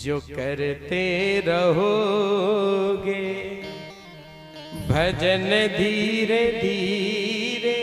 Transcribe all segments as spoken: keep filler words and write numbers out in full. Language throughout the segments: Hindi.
जो करते रहोगे भजन धीरे धीरे,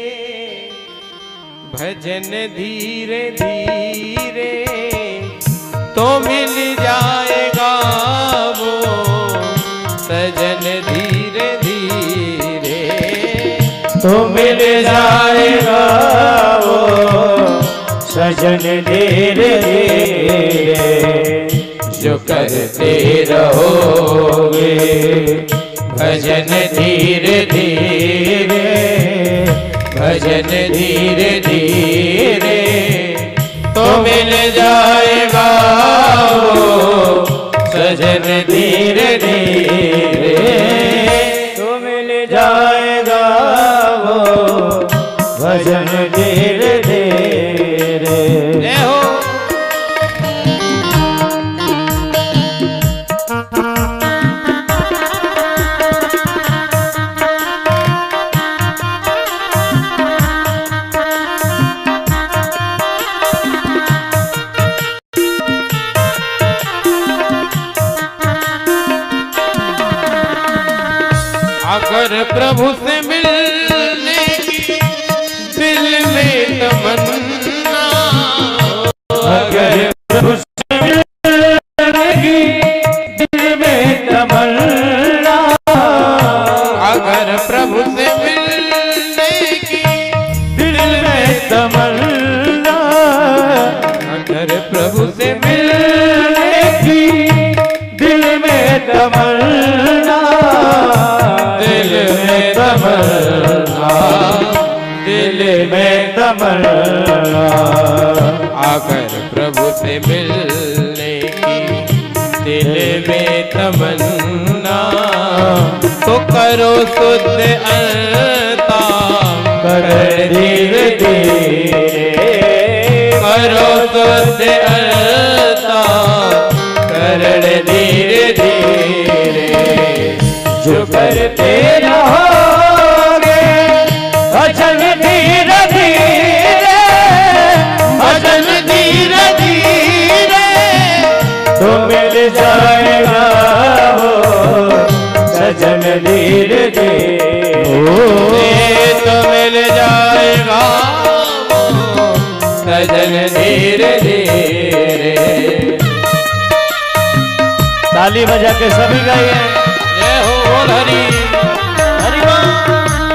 भजन धीरे धीरे तो मिल जाएगा वो सजन धीरे धीरे, तो मिल जाएगा वो सजन धीरे धीरे। जो करते रहोगे भजन धीरे धीरे, भजन धीरे धीरे तो मिल जाएगा वो सजन धीरे धीरे, तो मिल जाएगा वो भजन धीरे धीरे। अगर प्रभु से मिलने की दिल में तमन्ना, अगर प्रभु से मिलने की दिल में तमन्ना, अगर प्रभु से मिलने की दिल में तमन्ना, अगर प्रभु से मिलने की दिल में तमन्ना, दिल में तमन्ना, दिल में तमन्ना। अगर प्रभु से मिलने की दिल में तमन्ना तो करो शुद्ध अलता, कर धीरे धीरे, करो शुद्ध अलता, कर धीरे धीरे। जो करते रहोगे भजन धीरे धीरे, भजन धीरे धीरे तो मिल जाएगा वो सजन धीरे धीरे, तो मिल जाएगा वो सजन धीरे धीरे। ताली बजा के सभी गाइए जय हो बोल हरि हरि बोल।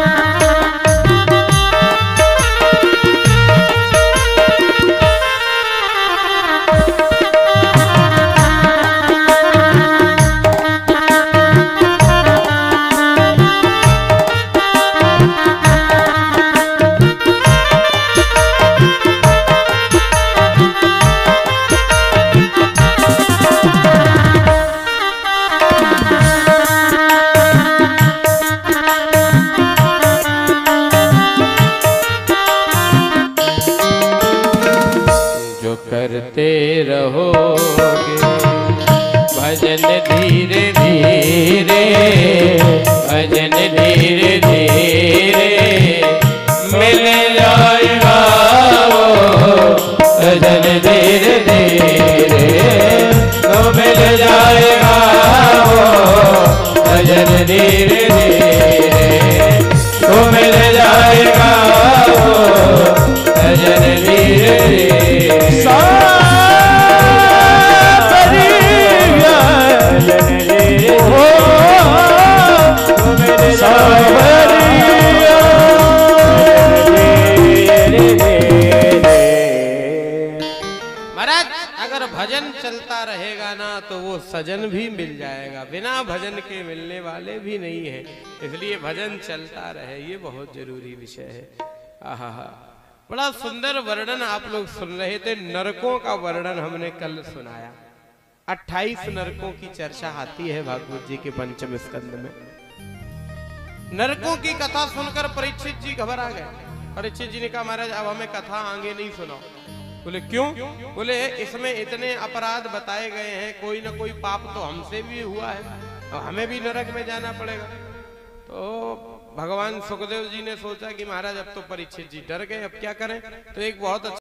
करते रहोगे भजन धीरे धीरे, भजन धीरे धीरे मिल जाएगा वो भजन धीरे धीरे, तो मिल जाएगा वो भजन धीरे धीरे, तो मिल जाएगा वो भजन धीरे धीरे। महाराज अगर भजन चलता रहेगा ना तो वो सजन भी मिल जाएगा, बिना भजन के मिलने वाले भी नहीं है, इसलिए भजन चलता रहे, ये बहुत जरूरी विषय है। आहा हा, बड़ा सुंदर वर्णन आप लोग सुन रहे थे। नरकों का वर्णन हमने कल सुनाया। अट्ठाईस नरकों की चर्चा आती है भागवत जी के पंचम स्कंद में। नरकों की कथा सुनकर परीक्षित जी घबरा गए। परीक्षित जी ने कहा महाराज अब हमें कथा आगे नहीं सुनाओ। बोले क्यों? बोले इसमें इतने अपराध बताए गए हैं, कोई ना कोई पाप तो हमसे भी हुआ है, हमें भी नरक में जाना पड़ेगा। तो भगवान सुखदेव जी ने सोचा कि महाराज अब तो परीक्षित जी डर गए, अब क्या करें। तो एक बहुत